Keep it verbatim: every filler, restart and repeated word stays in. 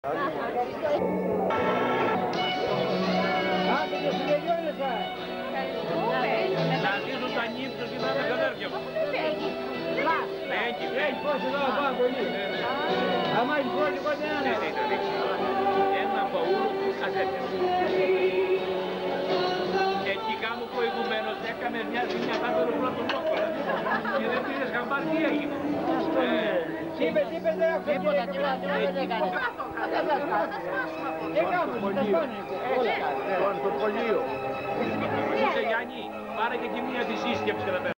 Άντε και σου τελειώνεσαι. Να ζήσουν τα νύψους και να είναι κατέρκια μου. Έχει, έχει. Πώς εδώ πάνω πολύ. Άμα έχει πολύ κοντά ένα. Ένα παούλο του καζέτες. Εκεί κάμου προηγουμένως έκαμε μια ζημιά κάτω το πρώτο μόκολα. Και δεν πήρες χαμπάρ τι έγινε. Είπε, είπε, δεν έχω τίποτα, τίποτα δεν έκανε. Δεν κάνω, δεν πάνε. Στο σχολείο. Γιάννη, πάρε και εκεί μία τη σύσκεψη κατά πέρα.